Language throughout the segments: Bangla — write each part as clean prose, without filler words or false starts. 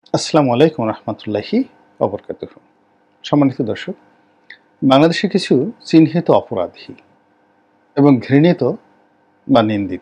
আসসালামু আলাইকুম রহমতুল্লাহি অবরকাতুহু। সম্মানিত দর্শক, বাংলাদেশে কিছু চিহ্নিত অপরাধী এবং ঘৃণিত বা নিন্দিত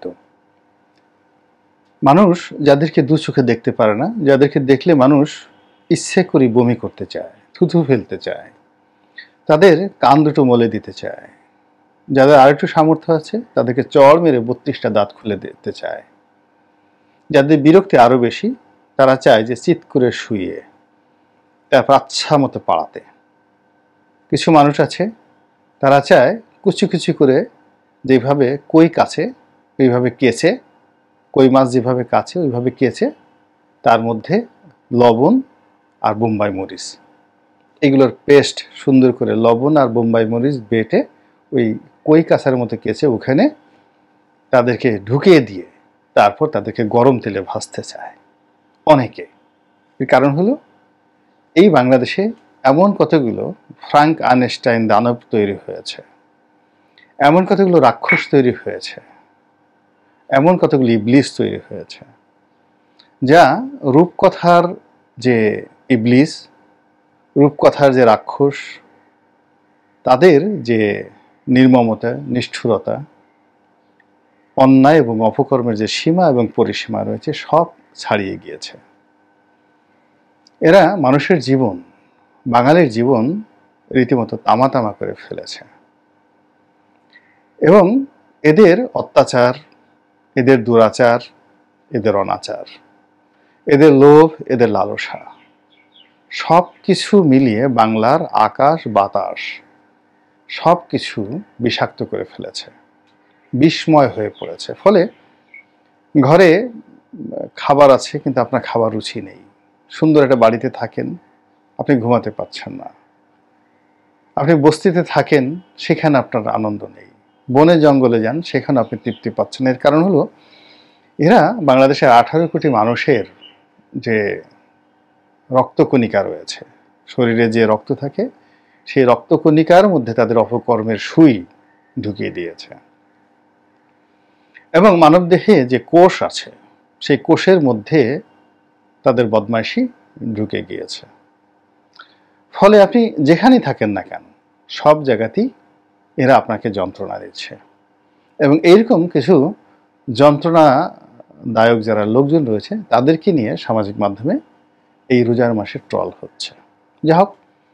মানুষ, যাদেরকে দু চোখে দেখতে পারে না, যাদেরকে দেখলে মানুষ ইচ্ছে করে বমি করতে চায়, থুথু ফেলতে চায়, তাদের কান দুটো মলে দিতে চায়। যাদের আরেকটু সামর্থ্য আছে তাদেরকে চড় মেরে ৩২টা দাঁত খুলে দিতে চায়। যাদের বিরক্তি আরও বেশি, তারা চায় যে চিৎ করে শুয়ে তারপর আচ্ছা মতো পাড়াতে। কিছু মানুষ আছে, তারা চায় কুচি কুচি করে যেভাবে কই কাছে ওইভাবে কেচে, কই মাছ যেভাবে কাছে ওইভাবে কেচে তার মধ্যে লবণ আর বোম্বাই মরিচ, এগুলোর পেস্ট সুন্দর করে লবণ আর বোম্বাই মরিচ বেটে ওই কই কাছার মতো কেচে ওখানে তাদেরকে ঢুকিয়ে দিয়ে তারপর তাদেরকে গরম তেলে ভাজতে চায় অনেকে। এর কারণ হলো, এই বাংলাদেশে এমন কতগুলো ফ্রাঙ্ক আইনস্টাইন দানব তৈরি হয়েছে, এমন কতগুলো রাক্ষস তৈরি হয়েছে, এমন কতগুলো ইবলিস তৈরি হয়েছে, যা রূপকথার যে ইবলিস, রূপকথার যে রাক্ষস, তাদের যে নির্মমতা, নিষ্ঠুরতা, অন্যায় এবং অপকর্মের যে সীমা এবং পরিসীমা রয়েছে সব ছাড়িয়ে গিয়েছে। এরা মানুষের জীবন, বাঙালির জীবন রীতিমতো তামা তামা করে ফেলেছে। এবং এদের অত্যাচার, এদের দুরাচার, এদের অনাচার, এদের লোভ, এদের লালসা, সব কিছু মিলিয়ে বাংলার আকাশ বাতাস সব কিছু বিষাক্ত করে ফেলেছে, বিষময় হয়ে পড়েছে। ফলে ঘরে খাবার আছে কিন্তু আপনার খাবার রুচি নেই। সুন্দর একটা বাড়িতে থাকেন, আপনি ঘুমাতে পারছেন না। আপনি বস্তিতে থাকেন, সেখানে আপনার আনন্দ নেই। বনে জঙ্গলে যান, সেখানে আপনি তৃপ্তি পাচ্ছেন। এর কারণ হলো, এরা বাংলাদেশের 18 কোটি মানুষের যে রক্তকণিকা রয়েছে, শরীরে যে রক্ত থাকে, সেই রক্তকণিকার মধ্যে তাদের অপকর্মের সুই ঢুকিয়ে দিয়েছে। এবং মানবদেহে যে কোষ আছে, সেই কোষের মধ্যে তাদের বদমাইশি ঢুকে গিয়েছে। ফলে আপনি যেখানেই থাকেন না কেন, সব জায়গাতেই এরা আপনাকে যন্ত্রণা দিচ্ছে। এবং এইরকম কিছু যন্ত্রণাদায়ক যারা লোকজন রয়েছে, তাদেরকে নিয়ে সামাজিক মাধ্যমে এই রোজার মাসে ট্রল হচ্ছে। যা হোক,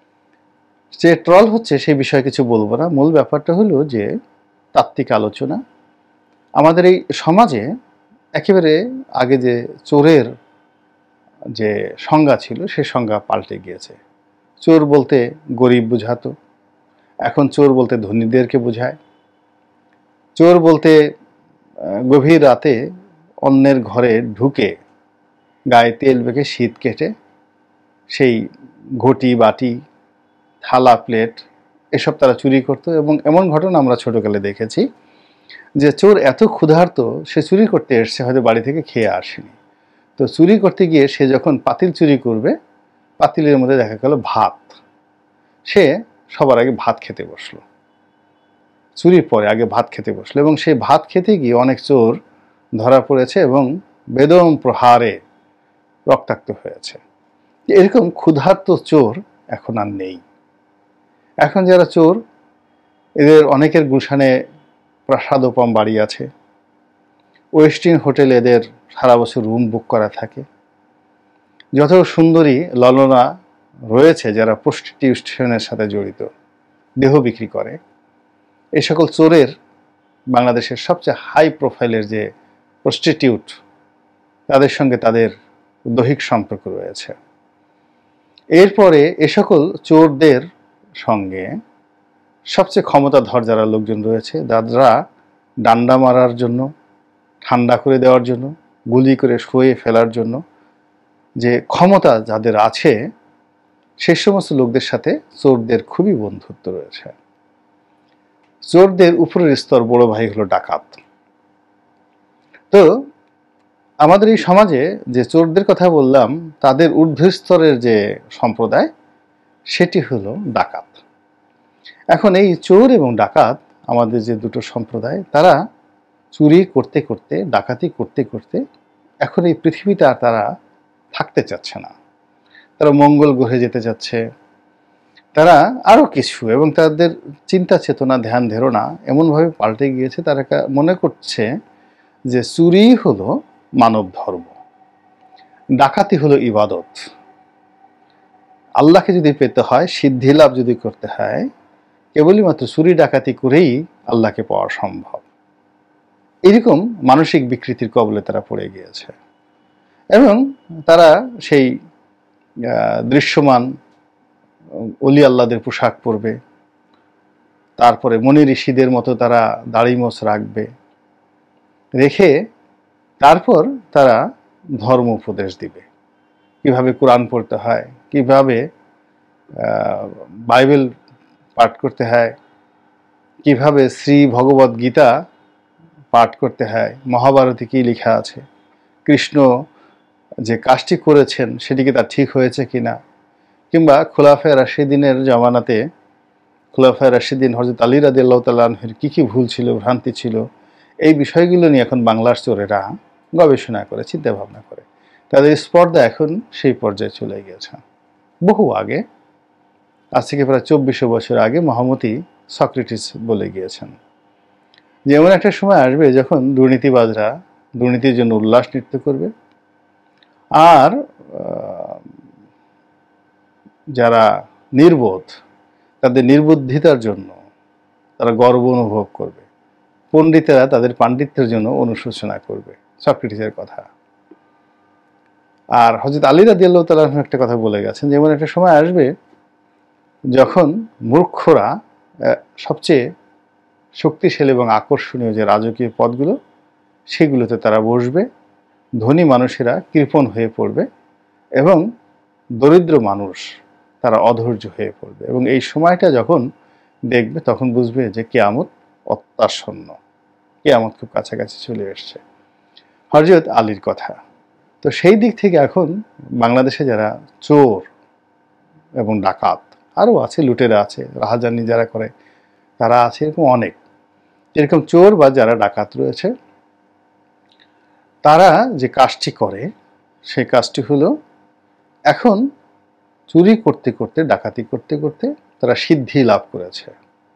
যে ট্রল হচ্ছে সেই বিষয়ে কিছু বলবো না। মূল ব্যাপারটা হলো যে তাত্ত্বিক আলোচনা। আমাদের এই সমাজে একেবারে আগে যে চোরের যে সংজ্ঞা ছিল, সে সংজ্ঞা পাল্টে গিয়েছে। চোর বলতে গরিব বোঝাতো, এখন চোর বলতে ধনীদেরকে বোঝায়। চোর বলতে গভীর রাতে অন্যের ঘরে ঢুকে গায়ে তেল মেখে শীত কেটে সেই ঘটি বাটি থালা প্লেট এসব তারা চুরি করতো। এবং এমন ঘটনা আমরা ছোটকালে দেখেছি যে চোর এত ক্ষুধার্ত, সে চুরি করতে এসছে, হয়তো বাড়ি থেকে খেয়ে আসেনি। তো চুরি করতে গিয়ে সে যখন পাতিল চুরি করবে, পাতিলের মধ্যে দেখা গেল ভাত, সে সবার আগে ভাত খেতে বসলো। চুরির পরে আগে ভাত খেতে বসলো এবং সেই ভাত খেতে গিয়ে অনেক চোর ধরা পড়েছে এবং বেদম প্রহারে রক্তাক্ত হয়েছে। এরকম ক্ষুধার্ত চোর এখন আর নেই। এখন যারা চোর, এদের অনেকের গুলশানে প্রাসাদোপম বাড়ি আছে, ওয়েস্টিন হোটেলে এদের সারা বছর রুম বুক করা থাকে। যত সুন্দরী ললনা রয়েছে যারা প্রস্টিটিউশনের সাথে জড়িত, দেহ বিক্রি করে, এই সকল চোরের বাংলাদেশের সবচেয়ে হাই প্রোফাইলের যে প্রস্টিটিউট, তাদের সঙ্গে তাদের দৈহিক সম্পর্ক রয়েছে। এরপরে এ সকল চোরদের সঙ্গে সবচেয়ে ক্ষমতাধর যারা লোকজন রয়েছে, যারা ডান্ডা মারার জন্য, ঠান্ডা করে দেওয়ার জন্য, গুলি করে শুয়ে ফেলার জন্য যে ক্ষমতা যাদের আছে, সেই সমস্ত লোকদের সাথে চোরদের খুবই বন্ধুত্ব রয়েছে। চোরদের উপরের স্তর বড় ভাই হলো ডাকাত। তো আমাদের এই সমাজে যে চোরদের কথা বললাম, তাদের ঊর্ধ্বস্তরের যে সম্প্রদায়, সেটি হলো ডাকাত। এখন এই চোর এবং ডাকাত, আমাদের যে দুটো সম্প্রদায়, তারা চুরি করতে করতে, ডাকাতি করতে করতে এখন এই পৃথিবীতে আর তারা থাকতে চাচ্ছে না। তারা মঙ্গল গ্রহে যেতে চাচ্ছে, তারা আরও কিছু, এবং তাদের চিন্তা চেতনা ধ্যান ধারণা এমনভাবে পাল্টে গিয়েছে, তারা মনে করছে যে চুরি হলো মানব ধর্ম, ডাকাতি হলো ইবাদত। আল্লাহকে যদি পেতে হয়, সিদ্ধি লাভ যদি করতে হয়, কেবলই মাত্র চুরি ডাকাতি করেই আল্লাহকে পাওয়া সম্ভব। এরকম মানসিক বিকৃতির কবলে তারা পড়ে গিয়েছে, এবং তারা সেই দৃশ্যমান অলি আল্লাহদের পোশাক পরবে, তারপরে মনি ঋষিদের মতো তারা দাড়ি মোছ রাখবে, রেখে তারপর তারা ধর্ম উপদেশ দিবে, কিভাবে কোরআন পড়তে হয়, কিভাবে বাইবেল পাঠ করতে হয়, কিভাবে শ্রী ভগবদ গীতা পাঠ করতে হয়, মহাভারতে কি লেখা আছে, কৃষ্ণ যে কাজটি করেছেন সেটিকে তার ঠিক হয়েছে কিনা, কিংবা খোলাফায়ে রাশিদিনের জামানাতে খোলাফায়ে রাশিদিন হযরত আলী রাদিয়াল্লাহু তাআলা আনহুর কি ভুল ছিল, ভ্রান্তি ছিল, এই বিষয়গুলো নিয়ে এখন বাংলার চোরেরা গবেষণা করে, চিন্তা ভাবনা করে। তাদের স্পর্ধা এখন সেই পর্যায়ে চলে গিয়েছে। বহু আগে, আজ থেকে প্রায় 2400 বছর আগে মহামতি সক্রেটিস বলে গিয়েছেন যে এমন একটা সময় আসবে যখন দুর্নীতিবাজরা দুর্নীতির জন্য উল্লাস নৃত্য করবে, আর যারা নির্বোধ তাদের নির্বুদ্ধিতার জন্য তারা গর্ব অনুভব করবে, পণ্ডিতেরা তাদের পাণ্ডিত্যের জন্য অনুশোচনা করবে। সক্রেটিসের কথা। আর হযরত আলী রাদিয়াল্লাহু তাআলা আনহু একটা কথা বলে গেছেন, যেমন একটা সময় আসবে যখন মূর্খরা সবচেয়ে শক্তিশালী এবং আকর্ষণীয় যে রাজকীয় পদগুলো সেগুলোতে তারা বসবে, ধনী মানুষেরা কৃপণ হয়ে পড়বে, এবং দরিদ্র মানুষ তারা অধৈর্য হয়ে পড়বে। এবং এই সময়টা যখন দেখবে তখন বুঝবে যে কিয়ামত অত্যাসন্ন, কিয়ামত খুব কাছাকাছি চলে এসছে। হযরত আলীর কথা। তো সেই দিক থেকে এখন বাংলাদেশে যারা চোর এবং ডাকাত, আরও আছে, লুটেরা আছে, রাহাজানি যারা করে তারা আছে, এরকম অনেক। এরকম চোর বা যারা ডাকাত রয়েছে তারা যে কাজটি করে সেই কাজটি হলো এখন চুরি করতে করতে, ডাকাতি করতে করতে তারা সিদ্ধি লাভ করেছে।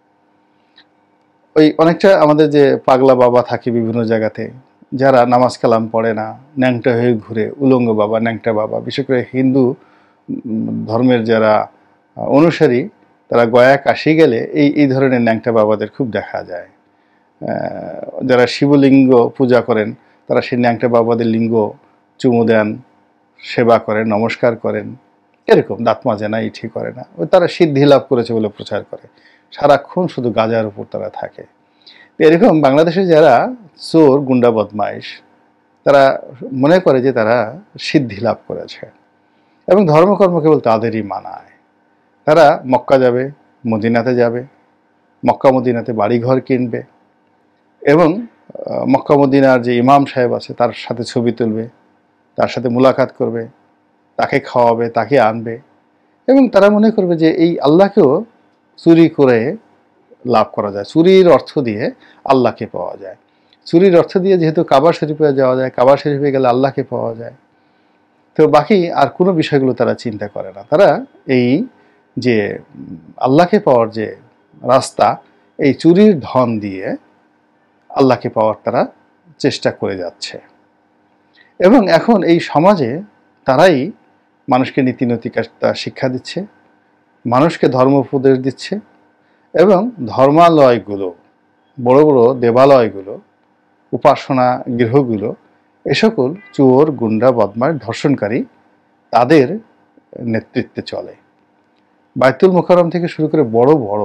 ওই অনেকটা আমাদের যে পাগলা বাবা থাকে বিভিন্ন জায়গাতে, যারা নামাজ কালাম পড়ে না, ন্যাংটা হয়ে ঘুরে, উলঙ্গ বাবা, ন্যাংটা বাবা, বিশেষ করে হিন্দু ধর্মের যারা অনুসারী তারা গয়া কাশি গেলে এই ধরনের ন্যাংটা বাবাদের খুব দেখা যায়। যারা শিবলিঙ্গ পূজা করেন তারা সেই ন্যাংটা বাবাদের লিঙ্গ চুমু দেন, সেবা করেন, নমস্কার করেন, এরকম দাঁত মাজে না, ইঠি করে না, তারা সিদ্ধি লাভ করেছে বলে প্রচার করে। সারাক্ষণ শুধু গাজার উপর তারা থাকে। এরকম বাংলাদেশে যারা চোর, গুন্ডা, বদমাইশ, তারা মনে করে যে তারা সিদ্ধি লাভ করেছে, এবং ধর্মকর্ম কেবল তাদেরই মানায়। তারা মক্কা যাবে, মদিনাতে যাবে, মক্কা মদিনাতে বাড়িঘর কিনবে, এবং মক্কা মদিনার যে ইমাম সাহেব আছে তার সাথে ছবি তুলবে, তার সাথে মুলাকাত করবে, তাকে খাওয়াবে, তাকে আনবে, এবং তারা মনে করবে যে এই আল্লাহকেও চুরি করে লাভ করা যায়, চুরির অর্থ দিয়ে আল্লাহকে পাওয়া যায়। চুরির অর্থ দিয়ে যেহেতু কাবা শরীফে যাওয়া যায়, কাবা শরীফে গেলে আল্লাহকে পাওয়া যায়, তো বাকি আর কোনো বিষয়গুলো তারা চিন্তা করে না। তারা এই যে আল্লাহকে পাওয়ার যে রাস্তা, এই চুরির ধন দিয়ে আল্লাহকে পাওয়ার তারা চেষ্টা করে যাচ্ছে। এবং এখন এই সমাজে তারাই মানুষকে নীতিনৈতিকতা শিক্ষা দিচ্ছে, মানুষকে ধর্ম উপদেশ দিচ্ছে, এবং ধর্মালয়গুলো, বড় বড় দেবালয়গুলো, উপাসনা গৃহগুলো, এ সকল চোর, গুন্ডা, বদমাশ, ধর্ষণকারী তাদের নেতৃত্বে চলে। বাইতুল মুকাররম থেকে শুরু করে বড় বড়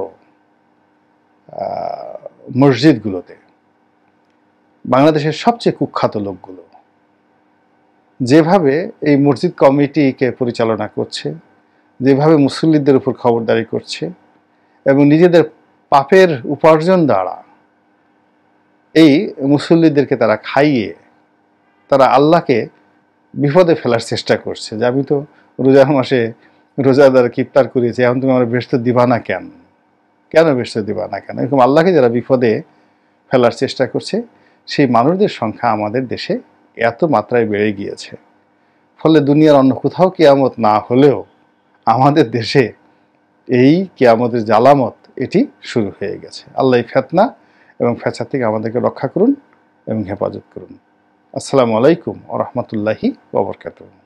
মসজিদগুলোতে বাংলাদেশের সবচেয়ে কুখ্যাত লোকগুলো যেভাবে এই মসজিদ কমিটিকে পরিচালনা করছে, যেভাবে মুসল্লিদের উপর খবরদারি করছে, এবং নিজেদের পাপের উপার্জন দ্বারা এই মুসল্লিদেরকে তারা খাইয়ে তারা আল্লাহকে বিপদে ফেলার চেষ্টা করছে, যে আমি তো রোজার মাসে রোজাদার ইফতার করিয়েছি, এখন তুমি আমার বেহেশত দিবা না কেন, কেন বেহেশত দিবা না কেন, এরকম আল্লাহকে যারা বিপদে ফেলার চেষ্টা করছে সেই মানুষদের সংখ্যা আমাদের দেশে এত মাত্রায় বেড়ে গিয়েছে। ফলে দুনিয়ার অন্য কোথাও কিয়ামত না হলেও আমাদের দেশে এই কিয়ামতের জালামত এটি শুরু হয়ে গেছে। আল্লাহ এই ফিতনা এবং ফ্যাসাদ থেকে আমাদেরকে রক্ষা করুন এবং হেফাজত করুন। আসসালামু আলাইকুম ওয়া রাহমাতুল্লাহি ওয়া বারাকাতুহু।